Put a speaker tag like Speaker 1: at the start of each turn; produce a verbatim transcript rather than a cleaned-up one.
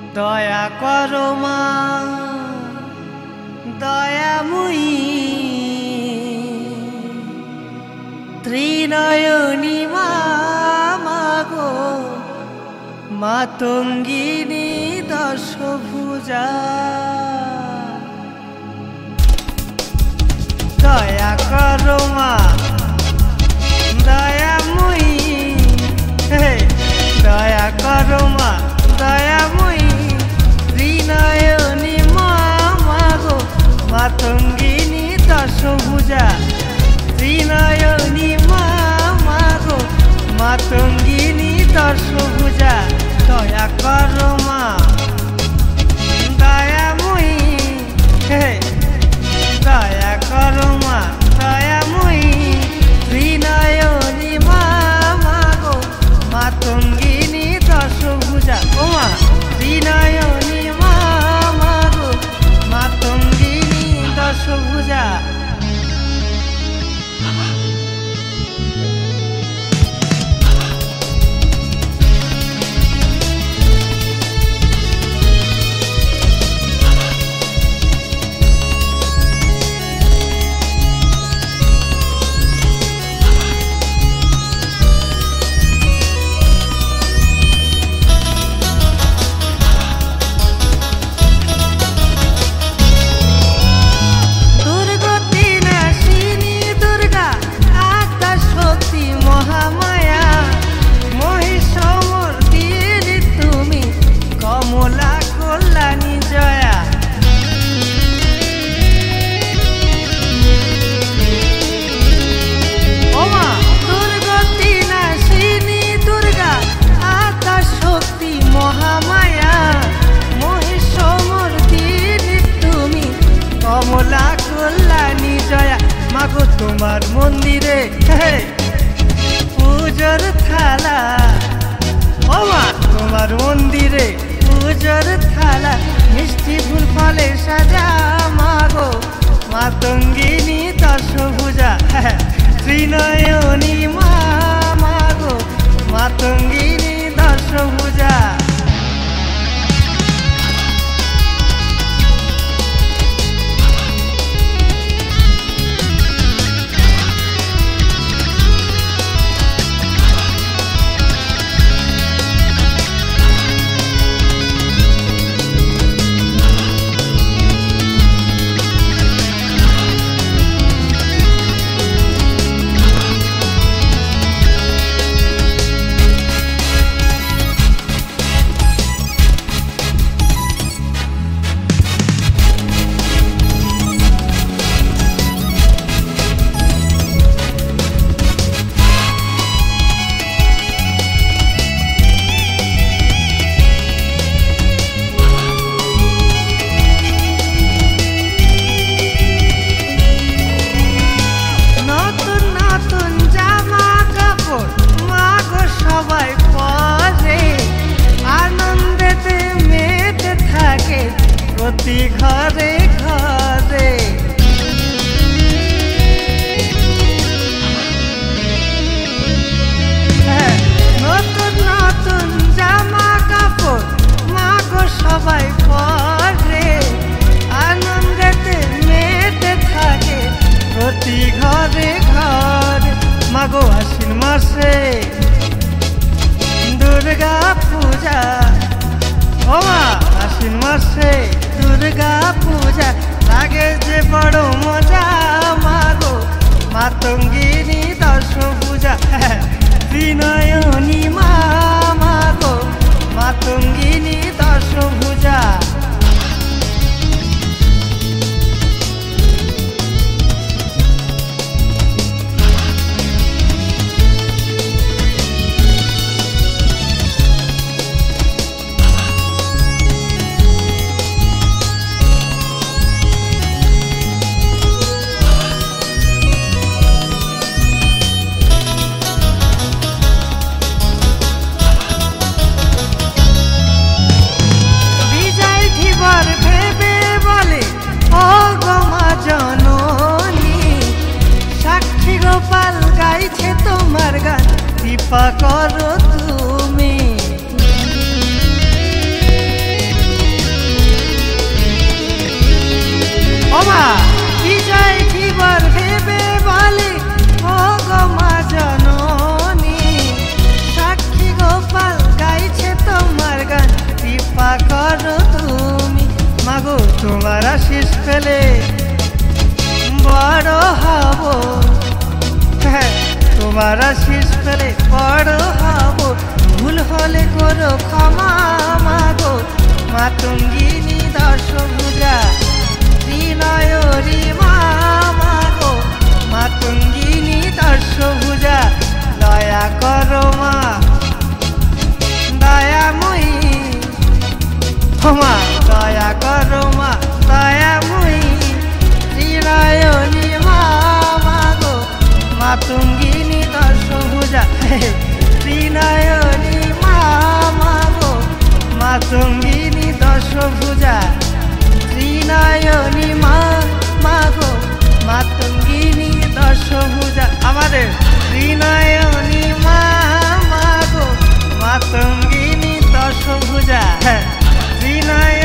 Speaker 1: দয়া করো মা দয়াময়ী ত্রিনয়নী মা মাগো মাতঙ্গিনী দশভুজা দয়া করো মা দয়াময়ী দয়া করো মা দয়াময়ী ত্রিনয়নী মা মাগো মাতঙ্গিনী দশভুজা ত্রিনয়নী মা মাগো মাতঙ্গিনী দশভুজা দয়া করো মা দয়াময়ী দয়া করো মা দয়াময়ী ত্রিনয়নী মা মাগো মাতঙ্গিনী দশভুজা ও মা ত্রিনয়নী মা মাগো মাতঙ্গিনী দশভুজা মাগো তোমার মন্দিরে পূজোর থালা ও মা তোমার মন্দিরে পূজোর থালা মিষ্টি ফুল ফলে সাজা মাগো মাতঙ্গিনী দশভুজা ত্রিনয়নী মা মাগো মাতঙ্গিনী দশভুজা প্রতি ঘরে ঘরে নতুন নতুন জামা কাপড় মাগো সবাই পরে আনন্দেতে মেতে থাকে প্রতি ঘরে ঘরে মাগো আশ্বিন মাসে দুর্গা পূজা ও মা আশ্বিন মাসে দুর্গা পূজা লাগে যে বড় মজা মাগো মাতঙ্গিনী দশভুজা ত্রিনয়নী মা মাগো মাতঙ্গিনী দশভুজা কৃপা করো তুমি এবার আশিস পেলে বড় হব ভুল হলে করো ক্ষমা মাগো মাতঙ্গিনী দশভুজা ত্রিনয়নী মা মাগো মাতঙ্গিনী দশভুজা দয়া করো মা দয়াময়ী মা দয়া করো মা দয়াময়ী ত্রিনয়নী মা মাগো মাতঙ্গিনী দশভুজা ত্রিনয়নী মা মাগো মাতঙ্গিনী দশভুজা ত্রিনয়নী মা মাগো মাতঙ্গিনী দশভুজা আমাদের ত্রিনয়নী মা মাগো মাতঙ্গিনী দশভুজা ত্রিনয়